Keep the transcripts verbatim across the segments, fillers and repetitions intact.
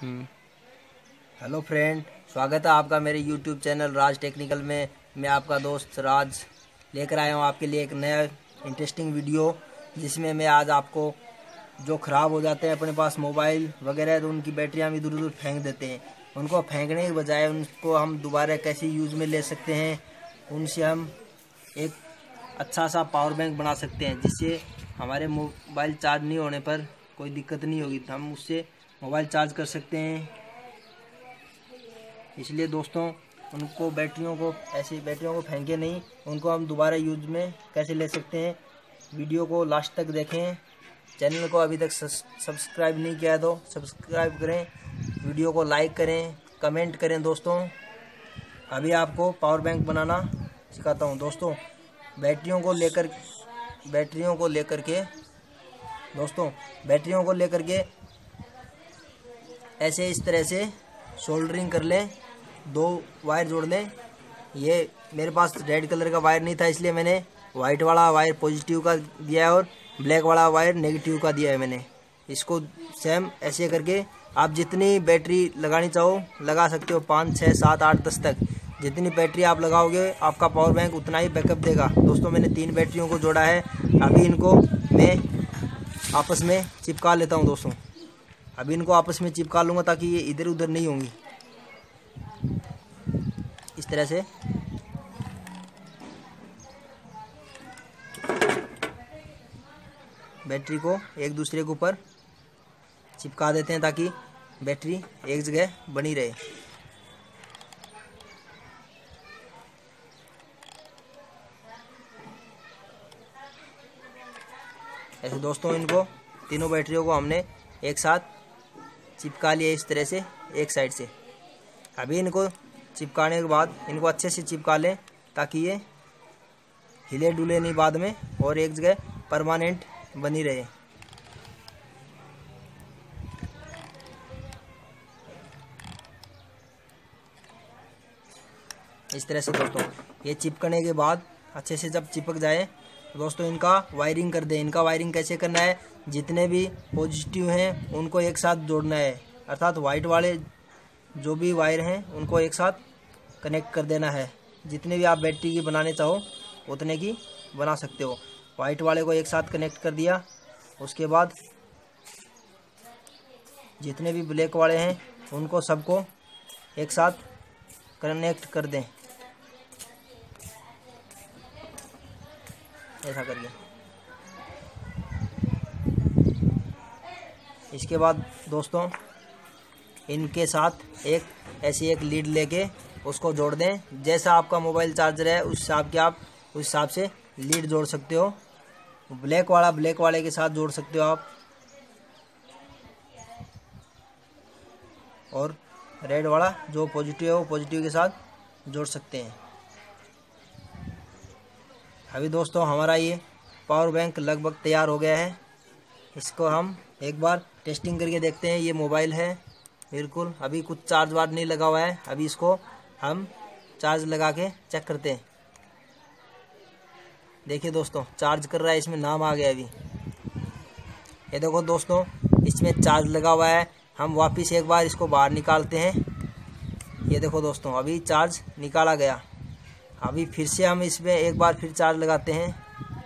Hello friend, स्वागत है आपका मेरे यूट्यूब चैनल राज टेक्निकल में। मैं आपका दोस्त राज लेकर आया हूँ आपके लिए एक नया इंटरेस्टिंग वीडियो, जिसमें मैं आज आपको जो ख़राब हो जाते हैं अपने पास मोबाइल वगैरह, तो उनकी बैटरियाँ हम इधर उधर फेंक देते हैं। उनको फेंकने के बजाय उनको हम दोबारा कैसे यूज़ में ले सकते हैं, उनसे हम एक अच्छा सा पावर बैंक बना सकते हैं, जिससे हमारे मोबाइल चार्ज नहीं होने पर कोई दिक्कत नहीं होगी। हम उससे मोबाइल चार्ज कर सकते हैं। इसलिए दोस्तों, उनको बैटरियों को ऐसी बैटरियों को फेंके नहीं, उनको हम दोबारा यूज में कैसे ले सकते हैं। वीडियो को लास्ट तक देखें। चैनल को अभी तक सब्सक्राइब नहीं किया तो सब्सक्राइब करें, वीडियो को लाइक करें, कमेंट करें। दोस्तों, अभी आपको पावर बैंक बनाना सिखाता हूं। दोस्तों, बैटरियों को लेकर बैटरियों को लेकर के दोस्तों बैटरियों को लेकर के ऐसे इस तरह से सोल्डरिंग कर लें, दो वायर जोड़ लें। ये मेरे पास रेड कलर का वायर नहीं था, इसलिए मैंने वाइट वाला वायर पॉजिटिव का दिया है और ब्लैक वाला वायर नेगेटिव का दिया है मैंने। इसको सेम ऐसे करके आप जितनी बैटरी लगानी चाहो लगा सकते हो, पाँच छः सात आठ दस तक। जितनी बैटरी आप लगाओगे आपका पावर बैंक उतना ही बैकअप देगा। दोस्तों, मैंने तीन बैटरियों को जोड़ा है। अभी इनको मैं आपस में चिपका लेता हूँ। दोस्तों, अभी इनको आपस में चिपका लूँगा ताकि ये इधर उधर नहीं होंगी। इस तरह से बैटरी को एक दूसरे के ऊपर चिपका देते हैं ताकि बैटरी एक जगह बनी रहे। ऐसे दोस्तों, इनको तीनों बैटरियों को हमने एक साथ चिपका लिया इस तरह से एक साइड से। अभी इनको चिपकाने के बाद इनको अच्छे से चिपका लें ताकि ये हिले डुले नहीं बाद में, और एक जगह परमानेंट बनी रहे। इस तरह से दोस्तों, ये चिपकने के बाद अच्छे से जब चिपक जाए दोस्तों, इनका वायरिंग कर दें। इनका वायरिंग कैसे करना है, जितने भी पॉजिटिव हैं उनको एक साथ जोड़ना है, अर्थात वाइट वाले जो भी वायर हैं उनको एक साथ कनेक्ट कर देना है। जितने भी आप बैटरी की बनाने चाहो उतने की बना सकते हो। वाइट वाले को एक साथ कनेक्ट कर दिया, उसके बाद जितने भी ब्लैक वाले हैं उनको सबको एक साथ कनेक्ट कर दें, ऐसा करिए। इसके बाद दोस्तों, इनके साथ एक ऐसी एक लीड लेके उसको जोड़ दें। जैसा आपका मोबाइल चार्जर है उस हिसाब के आप उस हिसाब से लीड जोड़ सकते हो। ब्लैक वाला ब्लैक वाले के साथ जोड़ सकते हो आप, और रेड वाला जो पॉजिटिव है वो पॉजिटिव के साथ जोड़ सकते हैं। अभी दोस्तों, हमारा ये पावर बैंक लगभग तैयार हो गया है। इसको हम एक बार टेस्टिंग करके देखते हैं। ये मोबाइल है बिल्कुल, अभी कुछ चार्ज वार्ज नहीं लगा हुआ है। अभी इसको हम चार्ज लगा के चेक करते हैं। देखिए दोस्तों, चार्ज कर रहा है, इसमें नाम आ गया अभी। ये देखो दोस्तों, इसमें चार्ज लगा हुआ है। हम वापस एक बार इसको बाहर निकालते हैं। ये देखो दोस्तों, अभी चार्ज निकाला गया। अभी फिर से हम इसमें एक बार फिर चार्ज लगाते हैं।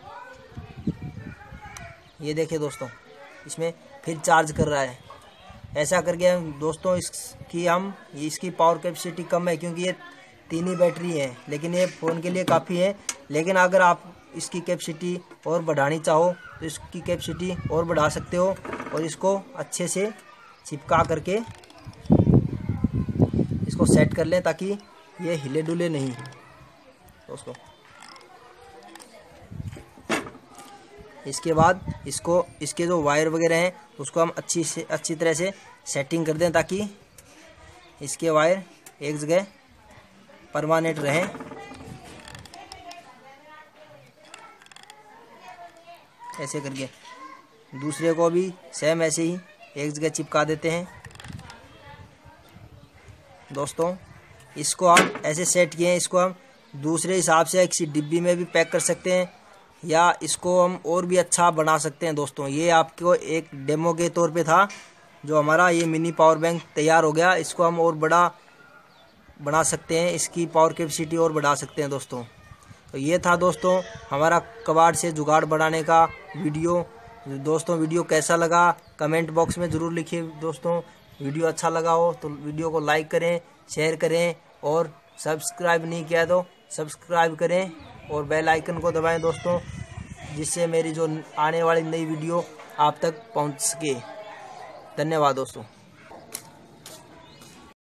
ये देखिए दोस्तों, इसमें फिर चार्ज कर रहा है। ऐसा करके हम दोस्तों इसकी हम इसकी पावर कैपेसिटी कम है, क्योंकि ये तीन ही बैटरी है, लेकिन ये फ़ोन के लिए काफ़ी है। लेकिन अगर आप इसकी कैपेसिटी और बढ़ानी चाहो तो इसकी कैपेसिटी और बढ़ा सकते हो, और इसको अच्छे से चिपका करके इसको सेट कर लें ताकि ये हिले डुले नहीं दोस्तों। इसके बाद इसको इसके जो वायर वगैरह हैं उसको हम अच्छी से अच्छी तरह से सेटिंग कर दें ताकि इसके वायर एक जगह परमानेंट रहें। ऐसे करके दूसरे को भी सेम ऐसे ही एक जगह चिपका देते हैं। दोस्तों, इसको हम ऐसे सेट किए हैं, इसको हम दूसरे हिसाब से किसी डिब्बी में भी पैक कर सकते हैं, या इसको हम और भी अच्छा बना सकते हैं। दोस्तों, ये आपको एक डेमो के तौर पे था जो हमारा ये मिनी पावर बैंक तैयार हो गया, इसको हम और बड़ा बना सकते हैं, इसकी पावर कैपेसिटी और बढ़ा सकते हैं दोस्तों। तो ये था दोस्तों हमारा कबाड़ से जुगाड़ बनाने का वीडियो। दोस्तों वीडियो कैसा लगा कमेंट बॉक्स में ज़रूर लिखिए दोस्तों। वीडियो अच्छा लगा हो तो वीडियो को लाइक करें, शेयर करें और सब्सक्राइब नहीं किया तो सब्सक्राइब करें और बेल आइकन को दबाएं दोस्तों, जिससे मेरी जो आने वाली नई वीडियो आप तक पहुंच सके। धन्यवाद दोस्तों।